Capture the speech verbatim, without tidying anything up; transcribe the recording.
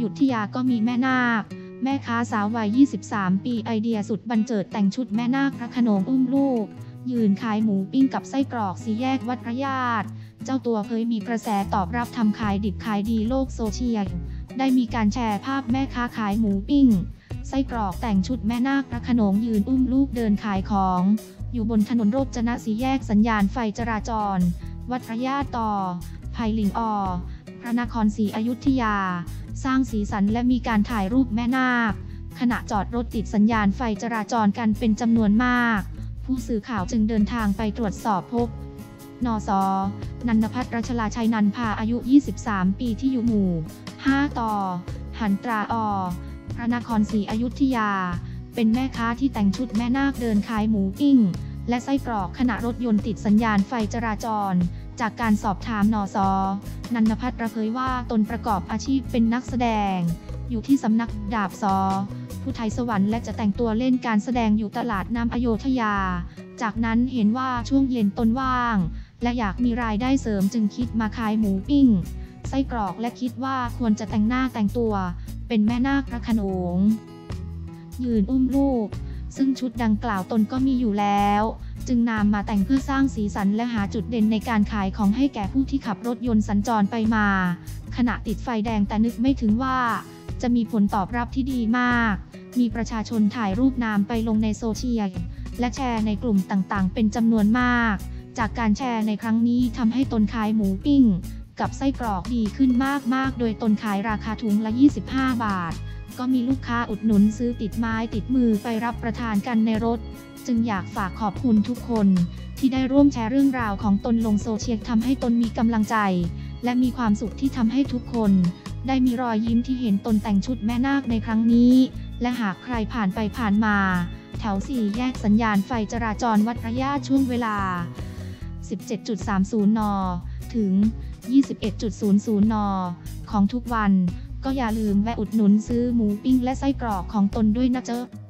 ยุธยาก็มีแม่นาคแม่ค้าสาววัยยี่สิบสามปีไอเดียสุดบันเจิดแต่งชุดแม่นาคพระโขนงอุ้มลูกยืนขายหมูปิ้งกับไส้กรอกสี่แยกวัดพระญาติเจ้าตัวเคยมีกระแสตอบรับทำขายดิบขายดีโลกโซเชียลได้มีการแชร์ภาพแม่ค้าขายหมูปิ้งไส้กรอกแต่งชุดแม่นาคพระโขนงยืนอุ้มลูกเดินขายของอยู่บนถนนโรจนะสี่แยกสัญญาณไฟจราจรวัดพระญาติต่อไผ่ลิงออพระนครศรีอยุธยาสร้างสีสันและมีการถ่ายรูปแม่นาคขณะจอดรถติดสัญญาณไฟจราจรกันเป็นจำนวนมากผู้สื่อข่าวจึงเดินทางไปตรวจสอบพบนส.นันทพัฒน์รัชลาชัยนันพาอายุยี่สิบสามปีที่อยู่หมู่ห้าต่อหันตราอพระนครศรีอยุธยาเป็นแม่ค้าที่แต่งชุดแม่นาคเดินขายหมูปิ้งและไส้กรอกขณะรถยนต์ติดสัญญาณไฟจราจรจากการสอบถามนส.นันทพัฒน์เผยว่าตนประกอบอาชีพเป็นนักแสดงอยู่ที่สำนักดาบส.พุทไทยสวรรค์และจะแต่งตัวเล่นการแสดงอยู่ตลาดน้ำอโยธยาจากนั้นเห็นว่าช่วงเย็นตนว่างและอยากมีรายได้เสริมจึงคิดมาขายหมูปิ้งไส้กรอกและคิดว่าควรจะแต่งหน้าแต่งตัวเป็นแม่นาคพระโขนงยืนอุ้มลูกซึ่งชุดดังกล่าวตนก็มีอยู่แล้วจึงนำมาแต่งเพื่อสร้างสีสันและหาจุดเด่นในการขายของให้แก่ผู้ที่ขับรถยนต์สัญจรไปมาขณะติดไฟแดงแต่นึกไม่ถึงว่าจะมีผลตอบรับที่ดีมากมีประชาชนถ่ายรูปนำไปลงในโซเชียลและแชร์ในกลุ่มต่างๆเป็นจำนวนมากจากการแชร์ในครั้งนี้ทำให้ตนขายหมูปิ้งกับไส้กรอกดีขึ้นมากๆโดยตนขายราคาถุงละยี่สิบห้าบาทก็มีลูกค้าอุดหนุนซื้อติดไม้ติดมือไปรับประทานกันในรถจึงอยากฝากขอบคุณทุกคนที่ได้ร่วมแชร์เรื่องราวของตนลงโซเชียลทำให้ตนมีกำลังใจและมีความสุขที่ทำให้ทุกคนได้มีรอยยิ้มที่เห็นตนแต่งชุดแม่นาคในครั้งนี้และหากใครผ่านไปผ่านมาแถวสี่แยกสัญญาณไฟจราจรวัดพระญาติช่วงเวลา สิบเจ็ดสามสิบ น.ถึง ยี่สิบเอ็ดศูนย์ศูนย์ น.ของทุกวันก็อย่าลืมแวะอุดหนุนซื้อหมูปิ้งและไส้กรอกของตนด้วยนะเจ้า